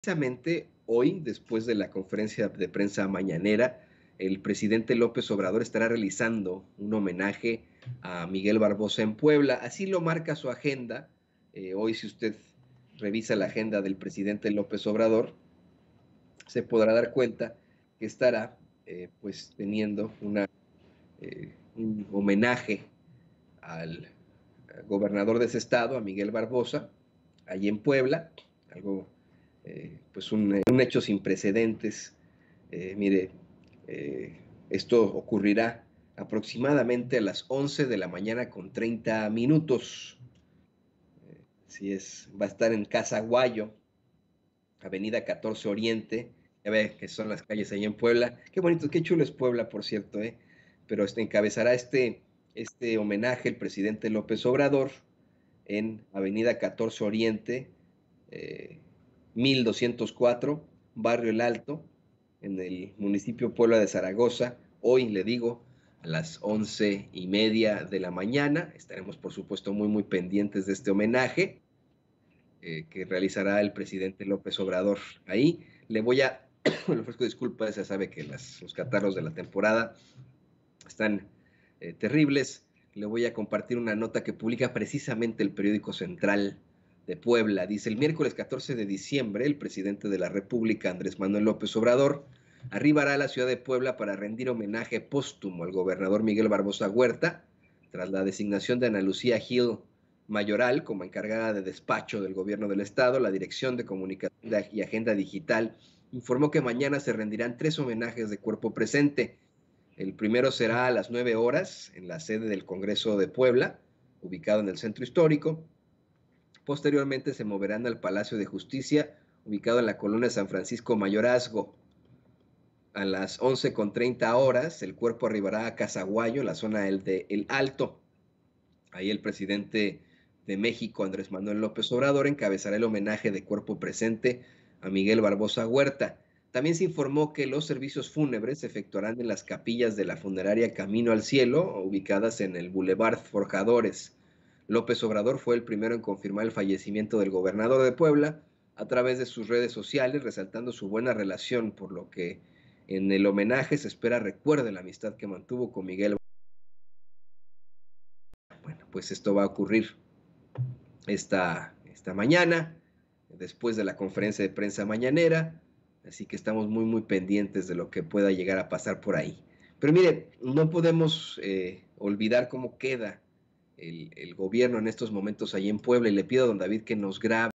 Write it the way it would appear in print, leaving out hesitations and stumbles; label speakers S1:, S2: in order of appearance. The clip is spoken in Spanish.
S1: Precisamente hoy, después de la conferencia de prensa mañanera, el presidente López Obrador estará realizando un homenaje a Miguel Barbosa en Puebla. Así lo marca su agenda. Hoy, si usted revisa la agenda del presidente López Obrador, se podrá dar cuenta que estará pues teniendo un homenaje al gobernador de ese estado, a Miguel Barbosa, allí en Puebla, algo pues un hecho sin precedentes. Mire, esto ocurrirá aproximadamente a las 11 de la mañana con 30 minutos. Así es, va a estar en Casa Guayo, Avenida 14 Oriente. Ya ve que son las calles ahí en Puebla. Qué bonito, qué chulo es Puebla, por cierto, ¿eh? Pero encabezará este homenaje el presidente López Obrador en Avenida 14 Oriente, eh, 1204, Barrio El Alto, en el municipio Puebla de Zaragoza. Hoy, le digo, a las 11:30 de la mañana. Estaremos, por supuesto, muy pendientes de este homenaje que realizará el presidente López Obrador. Ahí le voy a, le ofrezco disculpas, ya sabe que los catarros de la temporada están terribles. Le voy a compartir una nota que publica precisamente el periódico Central de Puebla. Dice: el miércoles 14 de diciembre, el presidente de la República, Andrés Manuel López Obrador, arribará a la ciudad de Puebla para rendir homenaje póstumo al gobernador Miguel Barbosa Huerta, tras la designación de Ana Lucía Gil Mayoral como encargada de despacho del gobierno del estado. La Dirección de Comunicación y Agenda Digital informó que mañana se rendirán 3 homenajes de cuerpo presente. El primero será a las 9 horas en la sede del Congreso de Puebla, ubicado en el centro histórico. Posteriormente se moverán al Palacio de Justicia, ubicado en la colonia San Francisco Mayorazgo. A las 11:30 horas, el cuerpo arribará a Casaguayo, la zona de El Alto. Ahí el presidente de México, Andrés Manuel López Obrador, encabezará el homenaje de cuerpo presente a Miguel Barbosa Huerta. También se informó que los servicios fúnebres se efectuarán en las capillas de la funeraria Camino al Cielo, ubicadas en el Boulevard Forjadores. López Obrador fue el primero en confirmar el fallecimiento del gobernador de Puebla a través de sus redes sociales, resaltando su buena relación, por lo que en el homenaje se espera recuerde la amistad que mantuvo con Miguel. Bueno, pues esto va a ocurrir esta mañana, después de la conferencia de prensa mañanera, así que estamos muy pendientes de lo que pueda llegar a pasar por ahí. Pero mire, no podemos olvidar cómo queda el gobierno en estos momentos allí en Puebla, y le pido a don David que nos grabe